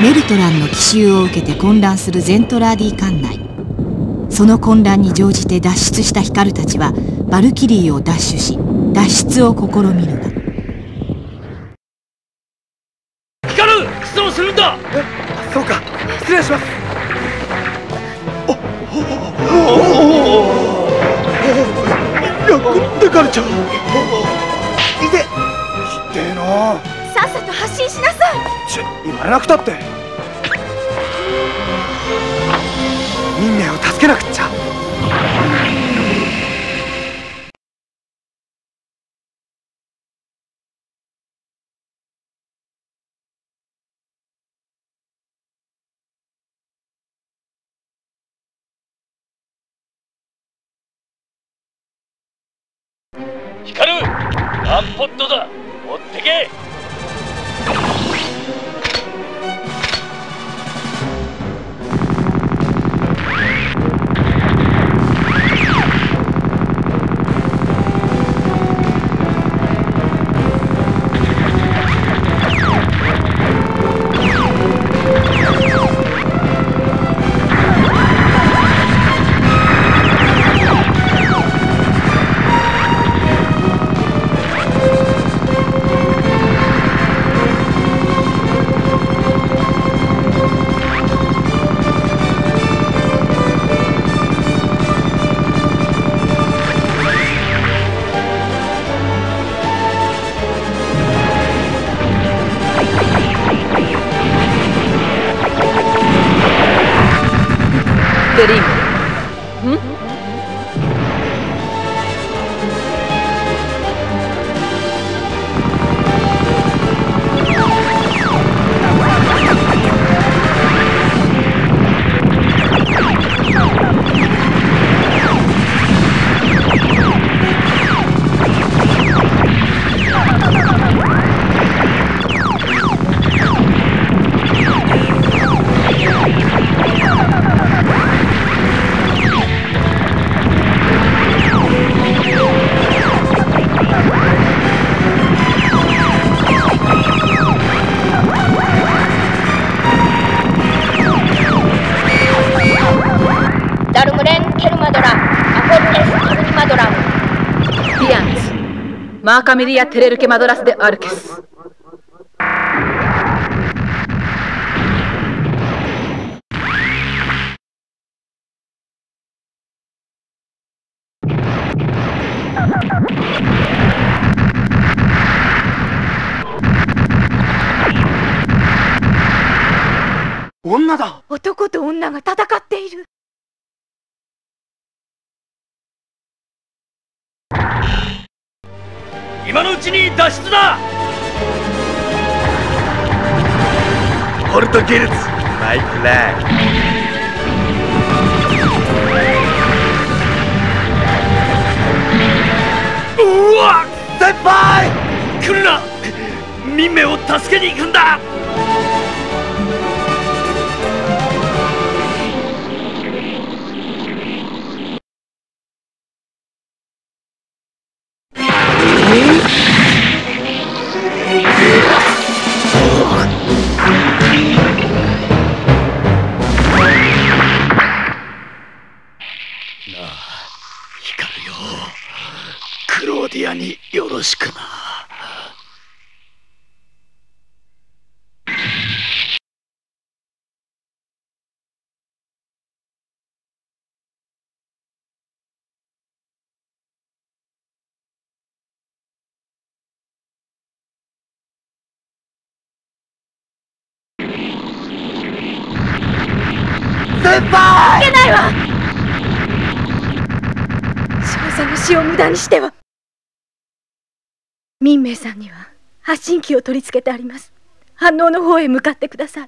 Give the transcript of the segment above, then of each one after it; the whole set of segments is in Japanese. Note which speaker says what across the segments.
Speaker 1: メルトランの奇襲を受けて混乱するゼントラーディ艦内。その混乱に乗じて脱出したヒカルたちはバルキリーを奪取し脱出を試みるが、
Speaker 2: ヒカル、出動するんだ。
Speaker 3: そうか、失礼します。デカルちゃん、いて、ひでえな。
Speaker 4: さっさと発進しなさい。
Speaker 3: 言われなくたって。民名を助けなくっちゃ。
Speaker 2: ヒカル、ワンポットだ。持ってけ。
Speaker 4: デリーム、ダルムレン・ケルマドラン、アフォルネス・カルニマドラン、ディアンズ、マーカミリア・テレルケマドラス・デ・アルケス。
Speaker 3: 女だ。
Speaker 4: 男と女が戦っている。
Speaker 2: 今のうちに脱出だ。
Speaker 3: ホルトギルツ、マイフラッグ。
Speaker 2: うわ、
Speaker 3: 先輩、
Speaker 2: 来るな。民名を助けに行くんだ。光るよ、クローディアによろしくな。
Speaker 3: 先輩、
Speaker 4: いけないわ。少佐の死を無駄にしては。民名さんには発信機を取り付けてあります。反応の方へ向かってください。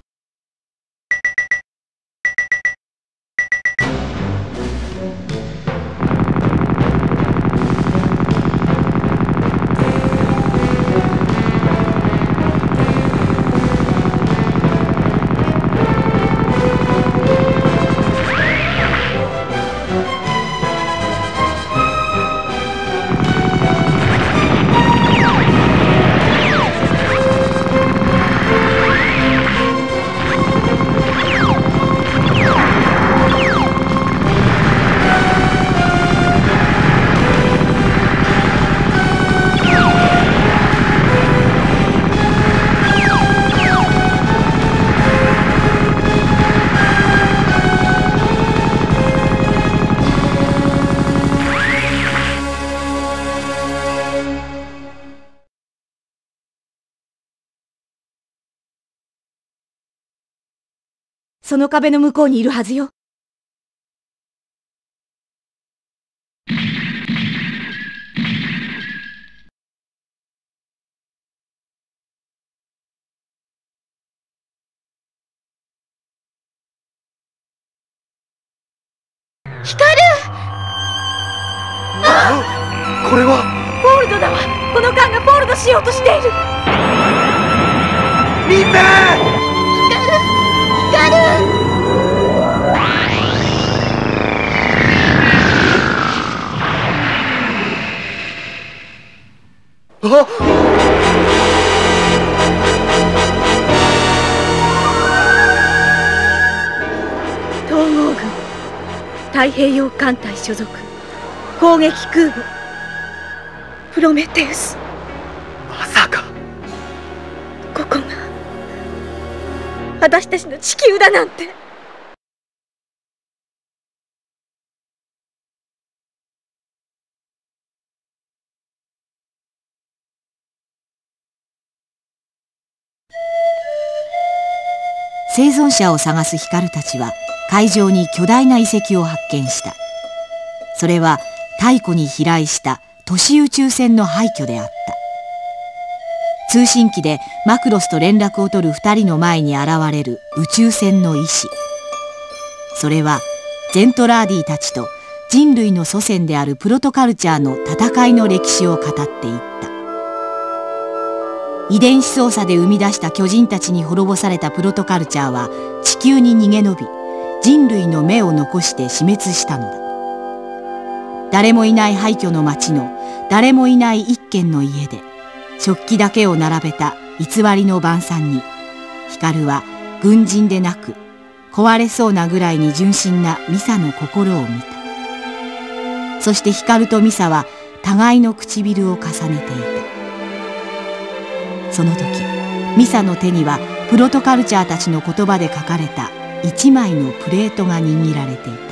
Speaker 1: その壁の向こうにいるはずよ。
Speaker 3: これは
Speaker 1: フォールドだわ。この缶がフォールドしようとしている。
Speaker 3: みんな
Speaker 1: 統合軍太平洋艦隊所属攻撃空母プロメテウス。
Speaker 3: まさか
Speaker 1: ここが私たちの地球だなんて。生存者を探すヒカルたちは海上に巨大な遺跡を発見した。それは太古に飛来した都市宇宙船の廃墟であった。通信機でマクロスと連絡を取る2人の前に現れる宇宙船の意志。それはゼントラーディたちと人類の祖先であるプロトカルチャーの戦いの歴史を語っていった。遺伝子操作で生み出した巨人たちに滅ぼされたプロトカルチャーは地球に逃げ延び、人類の目を残して死滅したのだ。誰もいない廃墟の町の誰もいない一軒の家で食器だけを並べた偽りの晩餐に、ヒカルは軍人でなく壊れそうなぐらいに純真なミサの心を見た。そしてヒカルとミサは互いの唇を重ねていた。その時ミサの手にはプロトカルチャーたちの言葉で書かれた一枚のプレートが握られていた。